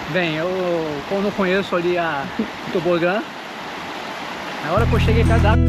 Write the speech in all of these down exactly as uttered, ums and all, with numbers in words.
Bem, eu como não conheço ali a o tobogã, na hora que eu cheguei perto da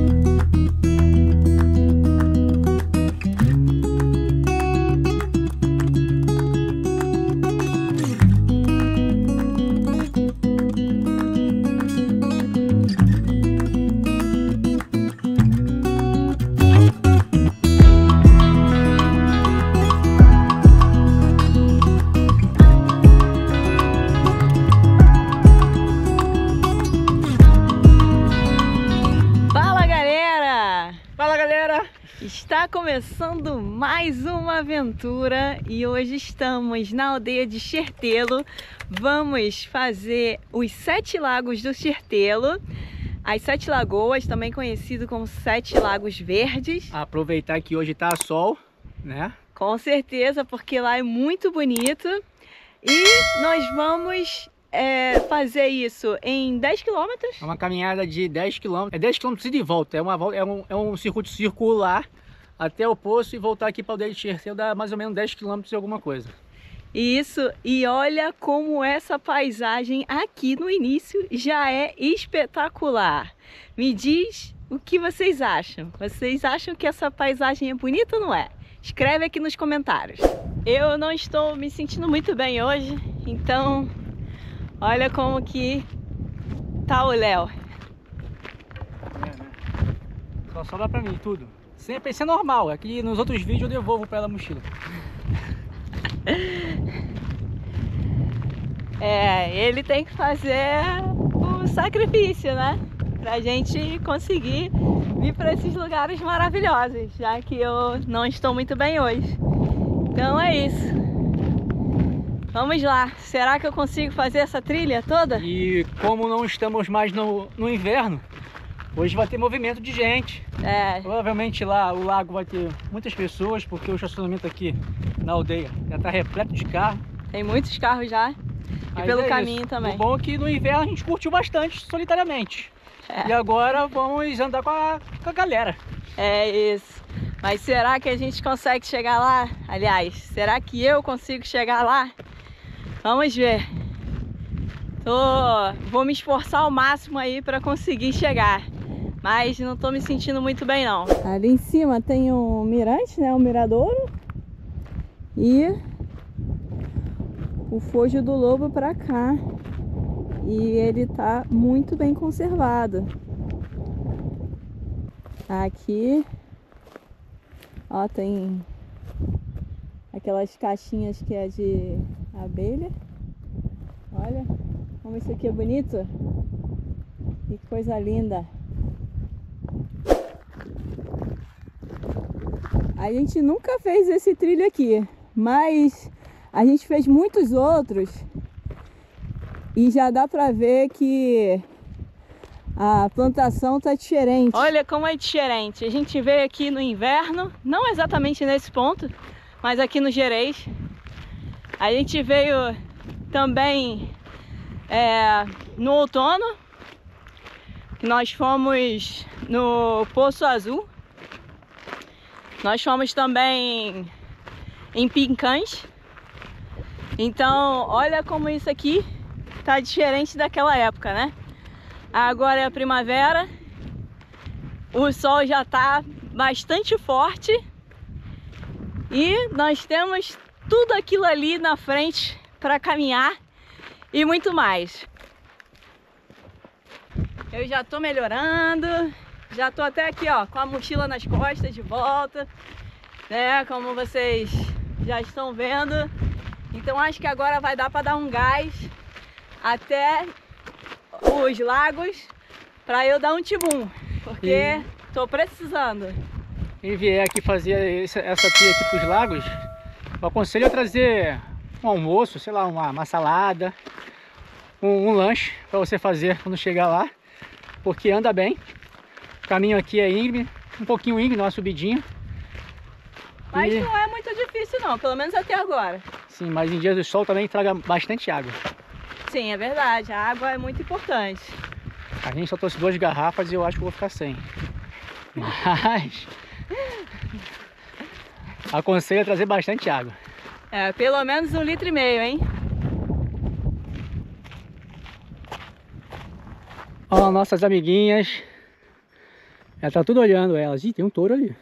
Está começando mais uma aventura e hoje estamos na aldeia de Xertelo. Vamos fazer os Sete Lagos do Xertelo, as Sete Lagoas, também conhecido como Sete Lagos Verdes. Aproveitar que hoje tá sol, né? Com certeza, porque lá é muito bonito. E nós vamos é, fazer isso em dez quilômetros. É uma caminhada de dez quilômetros, é dez quilômetros de volta, é, uma, é, um, é um circuito circular até o poço e voltar aqui para o aldeia de Xertelo dá mais ou menos dez quilômetros e alguma coisa. Isso, e olha como essa paisagem aqui no início já é espetacular. Me diz o que vocês acham. Vocês acham que essa paisagem é bonita ou não é? Escreve aqui nos comentários. Eu não estou me sentindo muito bem hoje, então olha como que tá o Léo. É, né? Só sobra pra mim tudo. Sempre isso é normal, aqui nos outros vídeos eu devolvo pra ela a mochila. É, ele tem que fazer o sacrifício, né? Pra gente conseguir vir para esses lugares maravilhosos, já que eu não estou muito bem hoje. Então é isso. Vamos lá. Será que eu consigo fazer essa trilha toda? E como não estamos mais no, no inverno, hoje vai ter movimento de gente. É. Provavelmente lá o lago vai ter muitas pessoas, porque o estacionamento aqui na aldeia já está repleto de carro. Tem muitos carros já. E Mas pelo é caminho isso. também. O bom é que no inverno a gente curtiu bastante solitariamente. É. E agora vamos andar com a, com a galera. É isso. Mas será que a gente consegue chegar lá? Aliás, será que eu consigo chegar lá? Vamos ver. Tô... Vou me esforçar ao máximo aí para conseguir chegar. Mas não tô me sentindo muito bem não. Ali em cima tem um mirante, né? Um miradouro. E o Fojo do Lobo para cá. E ele tá muito bem conservado. Aqui, ó, tem aquelas caixinhas que é de abelha. Olha como isso aqui é bonito. Que coisa linda. A gente nunca fez esse trilho aqui, mas a gente fez muitos outros e já dá pra ver que a plantação tá diferente. Olha como é diferente. A gente veio aqui no inverno, não exatamente nesse ponto, mas aqui no Gerês. A gente veio também é, no outono, que nós fomos no Poço Azul. Nós fomos também em Pincães. Então, olha como isso aqui tá diferente daquela época, né? Agora é a primavera. O sol já tá bastante forte. E nós temos tudo aquilo ali na frente para caminhar e muito mais. Eu já tô melhorando. Já tô até aqui, ó, com a mochila nas costas de volta, né? Como vocês já estão vendo. Então acho que agora vai dar para dar um gás até os lagos para eu dar um tibum, porque e... tô precisando. Quem vier aqui fazer essa, essa trilha aqui para os lagos, eu aconselho a trazer um almoço, sei lá, uma, uma salada, um, um lanche para você fazer quando chegar lá, porque anda bem. O caminho aqui é íngreme, um pouquinho íngreme, uma subidinha. Mas e... não é muito difícil não, pelo menos até agora. Sim, mas em dias do sol também traga bastante água. Sim, é verdade, a água é muito importante. A gente só trouxe duas garrafas e eu acho que vou ficar sem. Mas... aconselho a trazer bastante água. É, pelo menos um litro e meio, hein? Ó, nossas amiguinhas. Ela tá tudo olhando elas. Ih, tem um touro ali.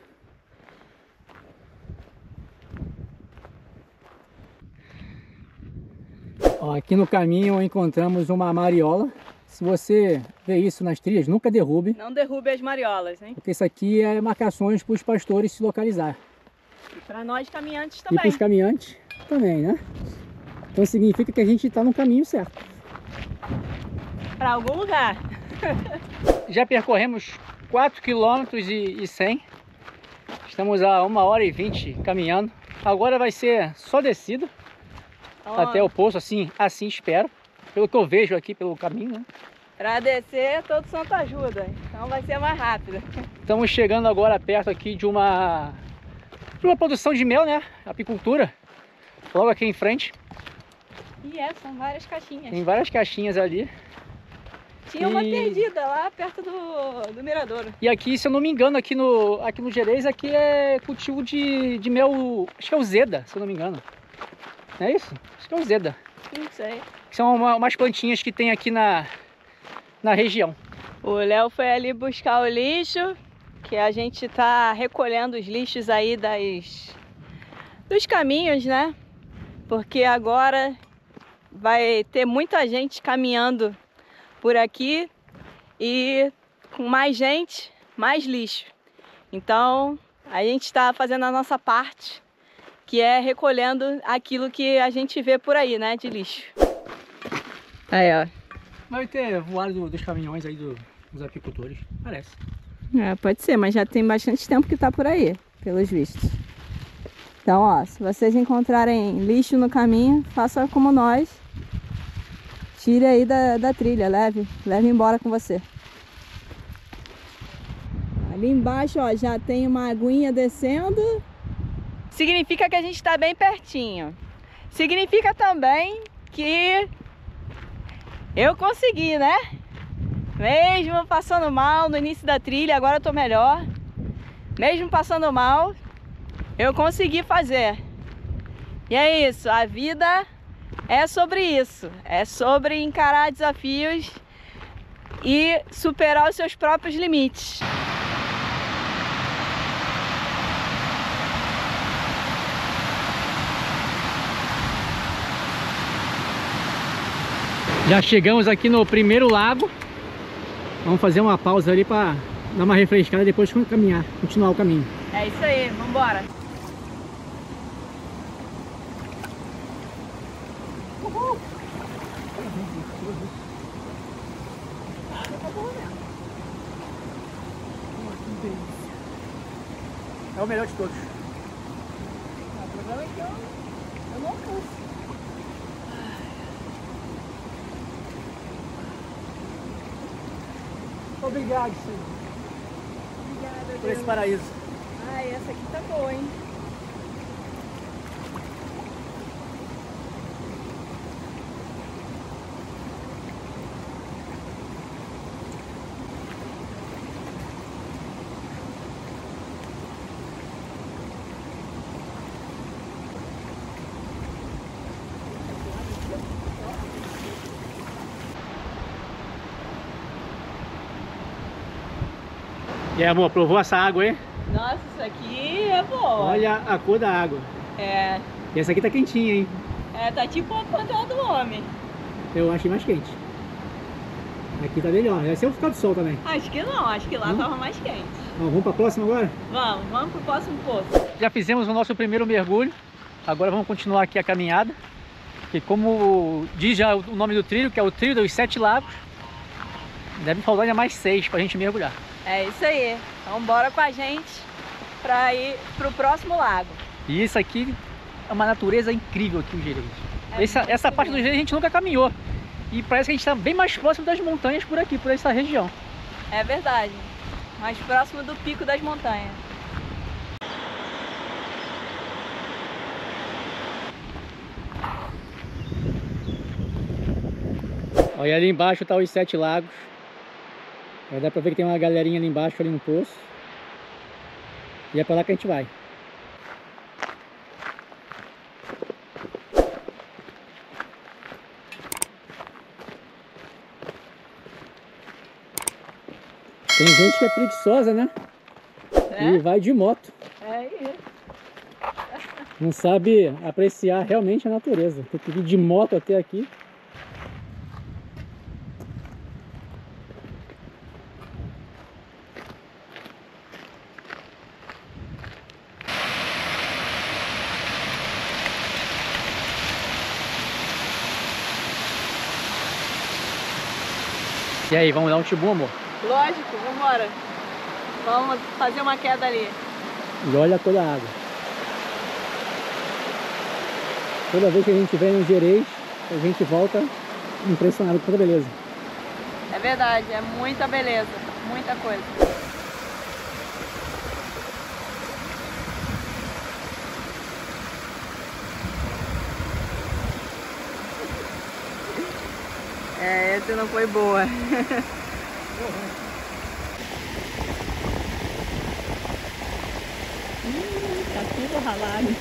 Ó, aqui no caminho encontramos uma mariola. Se você vê isso nas trilhas, nunca derrube. Não derrube as mariolas, hein? Porque isso aqui é marcações para os pastores se localizar. E para nós caminhantes E também. para os caminhantes também, né? Então significa que a gente está no caminho certo. Para algum lugar. Já percorremos quatro quilômetros e cem. Estamos a uma hora e vinte caminhando. Agora vai ser só descida. Oh. Até o poço, assim, assim espero. Pelo que eu vejo aqui pelo caminho, né? Para descer, todo santo ajuda. Então vai ser mais rápido. Estamos chegando agora perto aqui de uma, de uma produção de mel, né? Apicultura. Logo aqui em frente. E é, são várias caixinhas. Tem várias caixinhas ali. Tinha uma e... perdida lá perto do, do miradouro. E aqui, se eu não me engano, aqui no, aqui no Gerês, aqui é cultivo de, de mel, acho que é o Zeda, se eu não me engano. Não é isso? Acho que é o Zeda. Não sei. São uma, umas plantinhas que tem aqui na, na região. O Léo foi ali buscar o lixo, que a gente tá recolhendo os lixos aí das, dos caminhos, né? Porque agora vai ter muita gente caminhando por aqui e com mais gente, mais lixo. Então a gente está fazendo a nossa parte, que é recolhendo aquilo que a gente vê por aí, né, de lixo. Aí, ó. Vai ter voado do, dos caminhões aí do, dos apicultores, parece. É, pode ser, mas já tem bastante tempo que tá por aí, pelos vistos. Então, ó, se vocês encontrarem lixo no caminho, faça como nós. Tire aí da, da trilha, leve, leve embora com você. Ali embaixo, ó, já tem uma aguinha descendo. Significa que a gente está bem pertinho. Significa também que eu consegui, né? Mesmo passando mal no início da trilha, agora eu tô melhor. Mesmo passando mal, eu consegui fazer. E é isso, a vida é sobre isso. É sobre encarar desafios e superar os seus próprios limites. Já chegamos aqui no primeiro lago. Vamos fazer uma pausa ali para dar uma refrescada e depois caminhar, continuar o caminho. É isso aí, vamos embora. Uhul. É o melhor de todos. O problema é que eu, eu não alcanço. Obrigado, Senhor. Obrigada, por Deus. esse paraíso. Ai, essa aqui tá boa, hein? E aí, amor, provou essa água aí? Nossa, isso aqui é boa. Olha a cor da água. É. E essa aqui tá quentinha, hein? É, tá tipo a panela do homem. Eu achei mais quente. Aqui tá melhor. Deve ser o ficar do sol também. Acho que não, acho que lá hum? tava mais quente. Bom, vamos pra próxima agora? Vamos, vamos pro próximo poço. Já fizemos o nosso primeiro mergulho. Agora vamos continuar aqui a caminhada. Que como diz já o nome do trilho, que é o trilho dos Sete Lagos, deve faltar ainda mais seis pra gente mergulhar. É isso aí. Então bora com a gente para ir pro próximo lago. E isso aqui é uma natureza incrível aqui, o Gerês. É essa essa parte do Gerês a gente nunca caminhou. E parece que a gente está bem mais próximo das montanhas por aqui, por essa região. É verdade. Mais próximo do pico das montanhas. Olha, ali embaixo tá os Sete Lagos. Vai dar pra ver que tem uma galerinha ali embaixo, ali no poço. E é pra lá que a gente vai. Tem gente que é preguiçosa, né? É? E vai de moto. É isso. Não sabe apreciar realmente a natureza. Tem que ir de moto até aqui. E aí, vamos dar um tibum, amor? Lógico, vambora. Vamos fazer uma queda ali. E olha toda a água. Toda vez que a gente vem no Gerês, a gente volta impressionado com toda a beleza. É verdade, é muita beleza, muita coisa. É, essa não foi boa. Hum, tá tudo ralado.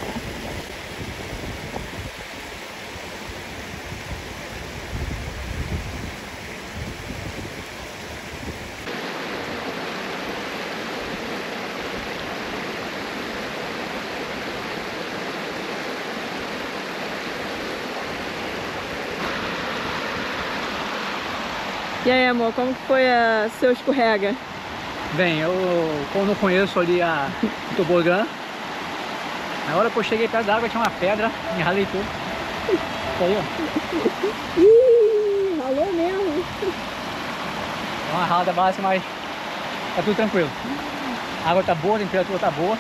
E aí, amor, como que foi a seu escorrega? Bem, eu como não conheço ali a o tobogã, na hora que eu cheguei perto da água tinha uma pedra, me ralei tudo. Isso aí, ó. Ih, ralou mesmo. É uma ralada base, mas tá tudo tranquilo. A água tá boa, a temperatura tá boa.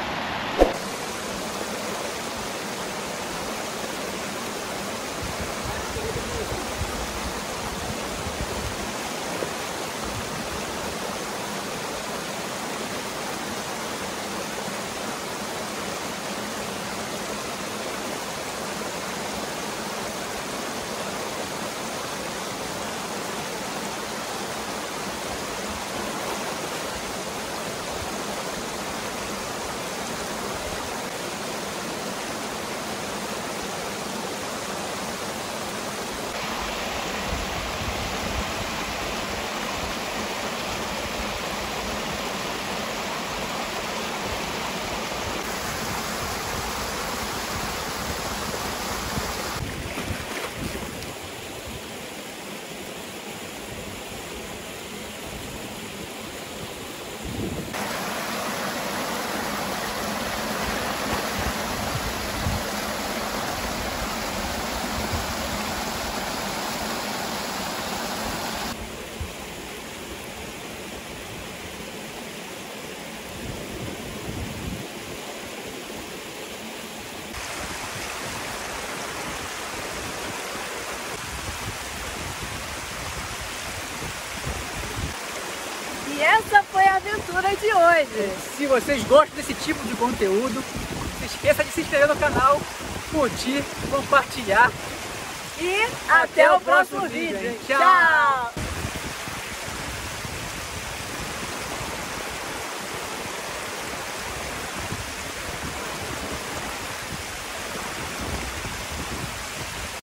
E essa foi a aventura de hoje. Se vocês gostam desse tipo de conteúdo, não se esqueça de se inscrever no canal, curtir, compartilhar. E até, até o próximo, próximo vídeo. vídeo. Tchau! Tchau.